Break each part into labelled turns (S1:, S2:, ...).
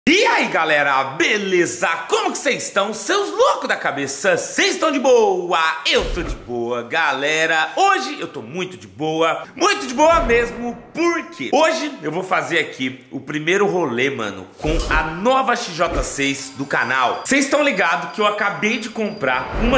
S1: E aí galera, beleza? Como que vocês estão? Seus loucos da cabeça, vocês estão de boa? Eu tô de boa, galera. Hoje eu tô muito de boa mesmo, porque hoje eu vou fazer aqui o primeiro rolê, mano, com a nova XJ6 do canal. Vocês estão ligados que eu acabei de comprar uma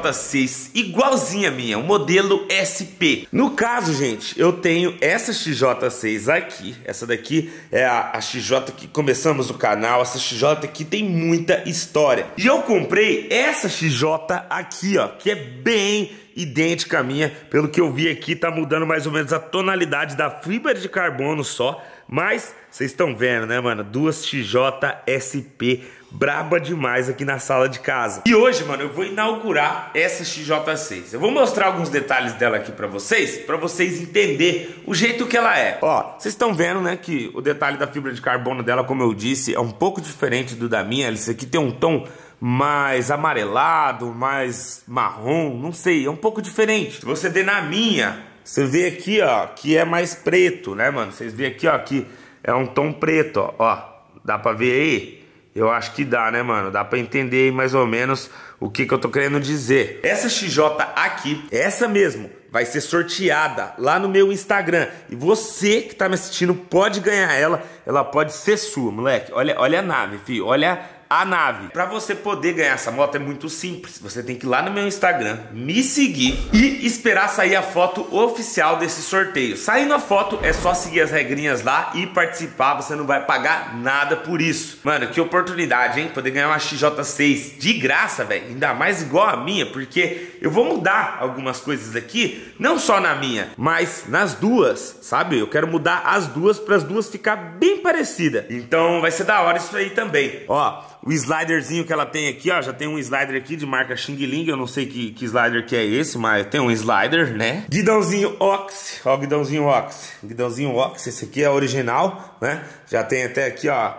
S1: XJ6 igualzinha a minha, o modelo SP. No caso, gente, eu tenho essa XJ6 aqui. Essa daqui é a XJ que começamos o canal. Essa XJ aqui tem muita história. E eu comprei essa XJ aqui, ó, que é bem idêntica à minha. Pelo que eu vi aqui, tá mudando mais ou menos a tonalidade da fibra de carbono só. Mas vocês estão vendo, né, mano? Duas XJ SP braba demais aqui na sala de casa. E hoje, mano, eu vou inaugurar essa XJ6. Eu vou mostrar alguns detalhes dela aqui pra vocês entenderem o jeito que ela é. Ó, vocês estão vendo, né, que o detalhe da fibra de carbono dela, como eu disse, é um pouco diferente do da minha. Esse aqui tem um tom mais amarelado, mais marrom, não sei, é um pouco diferente. Se você ver na minha, você vê aqui, ó, que é mais preto, né, mano? Vocês vê aqui, ó, que é um tom preto, ó. Dá pra ver aí? Eu acho que dá, né, mano? Dá pra entender aí mais ou menos o que eu tô querendo dizer. Essa XJ aqui, essa mesmo, vai ser sorteada lá no meu Instagram. E você que tá me assistindo pode ganhar ela. Ela pode ser sua, moleque. Olha a nave, filho. Olha a nave. Pra você poder ganhar essa moto é muito simples. Você tem que ir lá no meu Instagram, me seguir e esperar sair a foto oficial desse sorteio. Saindo a foto, é só seguir as regrinhas lá e participar. Você não vai pagar nada por isso. Mano, que oportunidade, hein? Poder ganhar uma XJ6 de graça, velho. Ainda mais igual a minha, porque eu vou mudar algumas coisas aqui, não só na minha, mas nas duas, sabe? Eu quero mudar as duas para as duas ficar bem parecidas. Então vai ser da hora isso aí também. Ó, o sliderzinho que ela tem aqui, ó, já tem um slider aqui de marca Xing Ling, eu não sei que slider que é esse, mas tem um slider, né? Guidãozinho Ox, ó, o guidãozinho Ox. Guidãozinho Ox, esse aqui é original, né? Já tem até aqui, ó,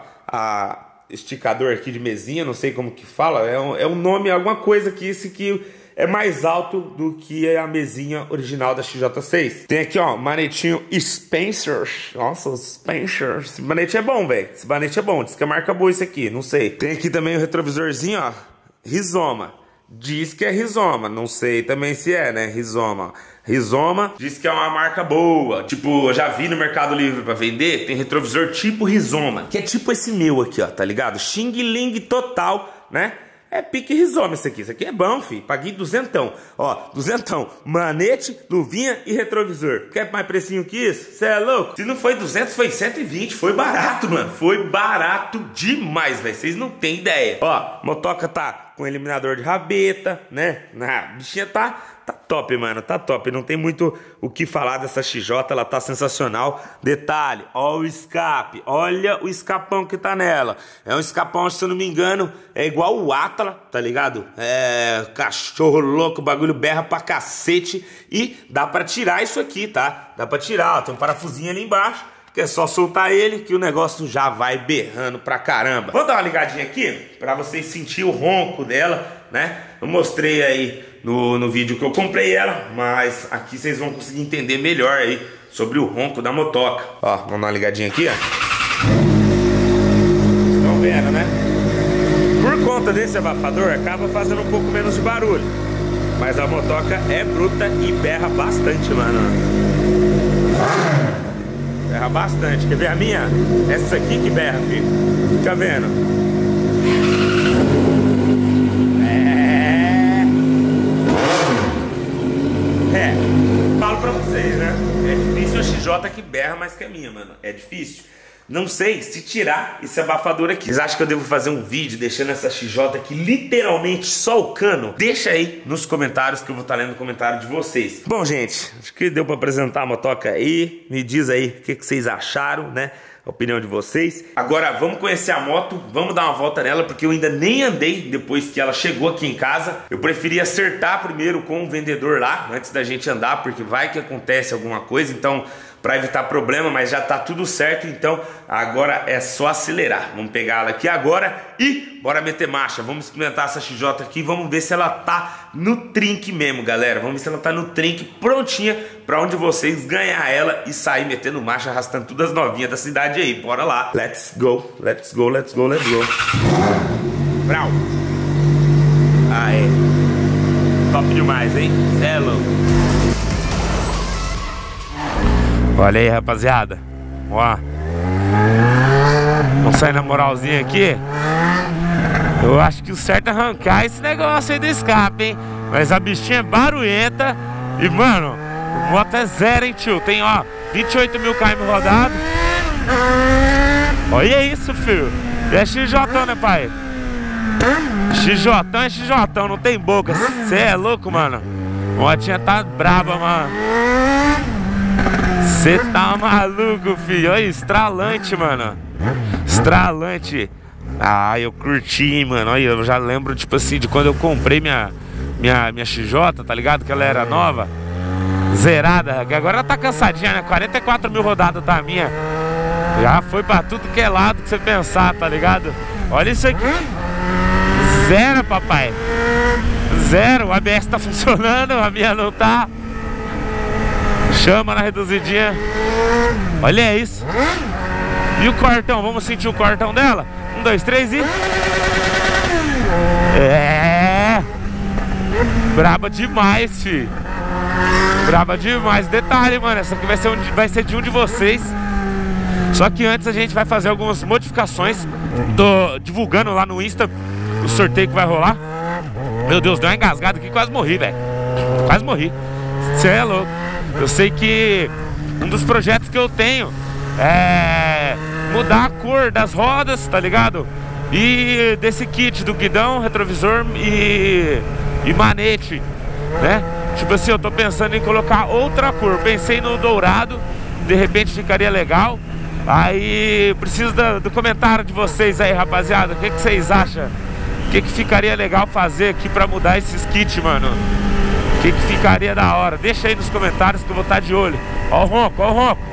S1: a esticador aqui de mesinha, não sei como que fala, é um nome, alguma coisa que esse aqui é mais alto do que a mesinha original da XJ6. Tem aqui, ó, manetinho Spencer. Nossa, Spencer. Esse manete é bom, velho. Esse manete é bom. Diz que é marca boa isso aqui, não sei. Tem aqui também o retrovisorzinho, ó, Rizoma. Diz que é Rizoma, não sei também se é, né? Rizoma. Rizoma diz que é uma marca boa. Tipo, eu já vi no Mercado Livre pra vender, tem retrovisor tipo Rizoma, que é tipo esse meu aqui, ó, tá ligado? Xing Ling total, né? É pique Rizoma isso aqui é bom, filho. Paguei duzentão, ó, duzentão. Manete, luvinha e retrovisor. Quer mais precinho que isso? Cê é louco? Se não foi 200, foi 120. Foi barato, mano. Foi barato demais, velho. Vocês não têm ideia. Ó, motoca tá com eliminador de rabeta, né? A bichinha tá top, mano, tá top. Não tem muito o que falar dessa XJ, ela tá sensacional. Detalhe, ó o escape, olha o escapão que tá nela. É um escapão, se eu não me engano, é igual o Atlas, tá ligado? É cachorro louco, o bagulho berra pra cacete. E dá pra tirar isso aqui, tá? Dá pra tirar, ó, tem um parafusinho ali embaixo, que é só soltar ele que o negócio já vai berrando pra caramba. Vou dar uma ligadinha aqui pra vocês sentirem o ronco dela, né? Eu mostrei aí no vídeo que eu comprei ela, mas aqui vocês vão conseguir entender melhor aí sobre o ronco da motoca. Ó, vamos dar uma ligadinha aqui, ó. Estão vendo, né? Por conta desse abafador, acaba fazendo um pouco menos de barulho. Mas a motoca é bruta e berra bastante, mano. Berra bastante. Quer ver a minha? Essa aqui que berra, filho. Fica vendo? Falo pra vocês, né? É difícil a XJ que berra mais que a minha, mano. É difícil. Não sei se tirar esse abafador aqui. Vocês acham que eu devo fazer um vídeo deixando essa XJ aqui literalmente só o cano? Deixa aí nos comentários que eu vou estar lendo o comentário de vocês. Bom, gente, acho que deu pra apresentar a motoca aí. Me diz aí o que vocês acharam, né? A opinião de vocês. Agora vamos conhecer a moto, vamos dar uma volta nela, porque eu ainda nem andei depois que ela chegou aqui em casa. Eu preferi acertar primeiro com o vendedor lá, antes da gente andar, porque vai que acontece alguma coisa. Então para evitar problema, mas já tá tudo certo, então agora é só acelerar. Vamos pegar ela aqui agora e bora meter marcha. Vamos experimentar essa XJ aqui, vamos ver se ela tá no trinque mesmo, galera. Vamos ver se ela tá no trinque, prontinha para onde vocês ganhar ela e sair metendo marcha, arrastando todas as novinhas da cidade aí. Bora lá. Let's go, let's go, let's go, let's go. Brau. Ah, é. Top demais, hein? Cê é louco. Olha aí, rapaziada. Ó. Vamos sair na moralzinha aqui. Eu acho que o certo é arrancar esse negócio aí do escape, hein? Mas a bichinha é barulhenta. E, mano, a moto é zero, hein, tio? Tem, ó, 28 mil km rodado. Olha isso, filho. E é XJ, né, pai? XJ é XJ, não tem boca. Cê é louco, mano. A motinha tá braba, mano. Cê tá maluco, filho. Olha, estralante, mano. Estralante. Ah, eu curti, mano. Olha, eu já lembro, tipo assim, de quando eu comprei minha XJ, tá ligado? Que ela era nova, zerada. Agora ela tá cansadinha, né? 44 mil rodadas tá a minha. Já foi pra tudo que é lado que você pensar, tá ligado? Olha isso aqui. Zero, papai. Zero. O ABS tá funcionando, a minha não tá. Chama na reduzidinha. Olha isso. E o cortão? Vamos sentir o cortão dela? 1, 2, 3 e... É... Braba demais, fi. Braba demais. Detalhe, mano, essa aqui vai ser de um de vocês. Só que antes a gente vai fazer algumas modificações. Tô divulgando lá no Insta o sorteio que vai rolar. Meu Deus, deu uma engasgada aqui, quase morri, velho. Quase morri. Cê é louco. Eu sei que um dos projetos que eu tenho é mudar a cor das rodas, tá ligado? E desse kit do guidão, retrovisor e manete, né? Tipo assim, eu tô pensando em colocar outra cor. Pensei no dourado, de repente ficaria legal. Aí preciso do comentário de vocês aí, rapaziada. O que vocês acham? O que ficaria legal fazer aqui pra mudar esses kits, mano? O que ficaria da hora? Deixa aí nos comentários que eu vou estar de olho. Ó o ronco, ó o ronco.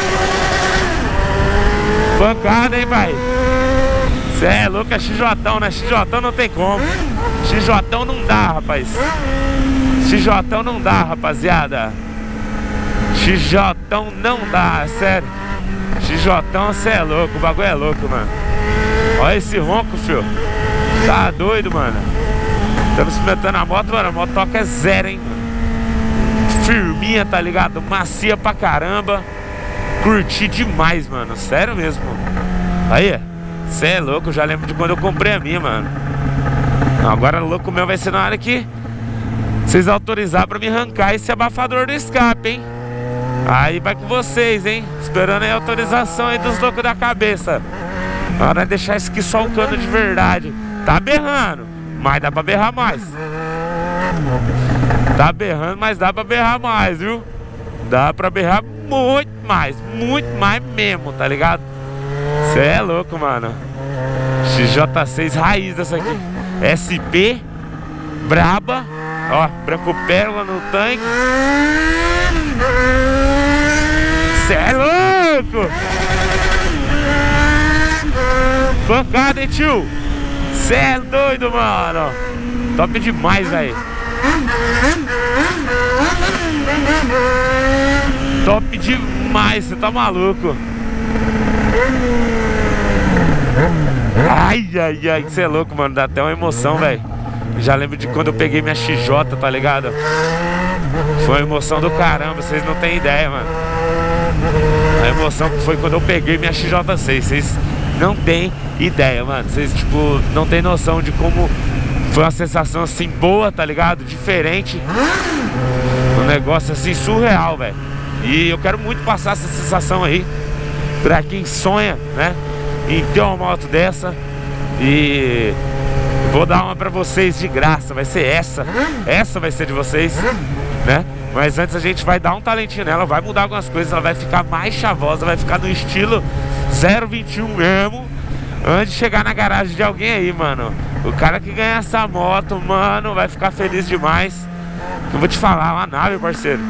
S1: Pancada, hein, pai? Cê é louco, é XJ, né? XJ não tem como. XJ não dá, rapaz. XJ não dá, rapaziada. XJ não dá, sério. XJ, cê é louco, o bagulho é louco, mano. Olha esse ronco, filho. Tá doido, mano. Estamos experimentando a moto, mano. A motoca é zero, hein, mano. Firminha, tá ligado? Macia pra caramba. Curti demais, mano. Sério mesmo. Aí, cê é louco. Eu já lembro de quando eu comprei a minha, mano. Agora o louco meu vai ser na hora que vocês autorizar pra me arrancar esse abafador do escape, hein. Aí vai com vocês, hein. Esperando aí a autorização aí dos loucos da cabeça. Na hora de deixar isso aqui soltando de verdade. Tá berrando, mas dá pra berrar mais. Tá berrando, mas dá pra berrar mais, viu? Dá pra berrar muito mais mesmo, tá ligado? Cê é louco, mano. XJ6 raiz dessa aqui. SP braba. Ó, branco pérola no tanque. Cê é louco. Pancada, hein, tio? Cê é doido, mano. Top demais, velho. Top demais, você tá maluco. Ai, ai, ai, cê é louco, mano. Dá até uma emoção, velho. Já lembro de quando eu peguei minha XJ, tá ligado? Foi uma emoção do caramba, vocês não têm ideia, mano. A emoção que foi quando eu peguei minha XJ6. Vocês não têm ideia, mano. Vocês, tipo, não tem noção de como foi uma sensação assim boa, tá ligado? Diferente. Um negócio assim surreal, velho. E eu quero muito passar essa sensação aí pra quem sonha, né, em ter uma moto dessa. E vou dar uma pra vocês de graça. Vai ser essa. Essa vai ser de vocês, né? Mas antes a gente vai dar um talentinho nela. Vai mudar algumas coisas. Ela vai ficar mais chavosa. Vai ficar no estilo 021 mesmo. Antes de chegar na garagem de alguém aí, mano. O cara que ganhar essa moto, mano, vai ficar feliz demais. Eu vou te falar, uma nave, parceiro.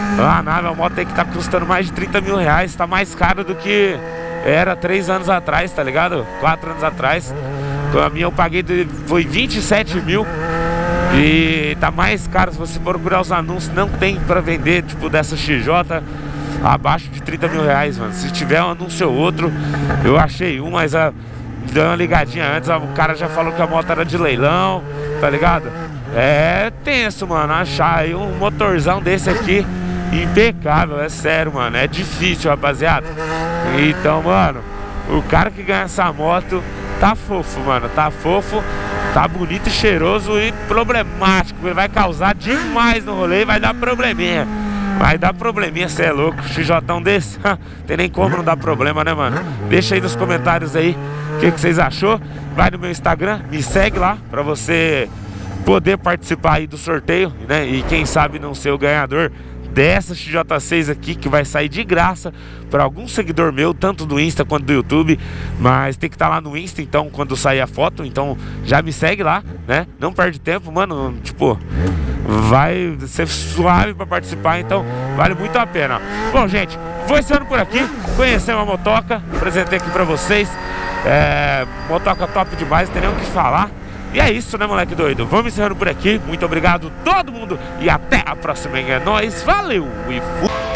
S2: A nave, a moto aí que tá custando mais de 30 mil reais. Tá mais caro do que era 3 anos atrás, tá ligado? 4 anos atrás. A minha eu paguei, foi 27 mil. E tá mais caro. Se você procurar os anúncios, não tem pra vender, tipo, dessa XJ abaixo de 30 mil reais, mano. Se tiver um anúncio ou outro, eu achei um, mas deu uma ligadinha antes, o cara já falou que a moto era de leilão, tá ligado? É tenso, mano, achar aí um motorzão desse aqui impecável, é sério, mano, é difícil, rapaziada. Então, mano, o cara que ganha essa moto tá fofo, mano, tá fofo, tá bonito e cheiroso e problemático. Ele vai causar demais no rolê e vai dar probleminha. Vai dar probleminha, cê é louco. XJão desse, tem nem como não dar problema, né, mano? Deixa aí nos comentários aí o que vocês achou. Vai no meu Instagram, me segue lá pra você poder participar aí do sorteio, né? E quem sabe não ser o ganhador dessa XJ6 aqui, que vai sair de graça para algum seguidor meu, tanto do Insta quanto do YouTube. Mas tem que estar lá no Insta, então, quando sair a foto. Então já me segue lá, né? Não perde tempo, mano. Tipo, vai ser suave para participar, então vale muito a pena. Bom, gente, vou encerrando por aqui. Conhecer uma motoca, apresentei aqui para vocês. Motoca top demais, não tem nem o que falar. E é isso, né, moleque doido? Vamos encerrando por aqui. Muito obrigado a todo mundo e até a próxima. É nóis, valeu e fui!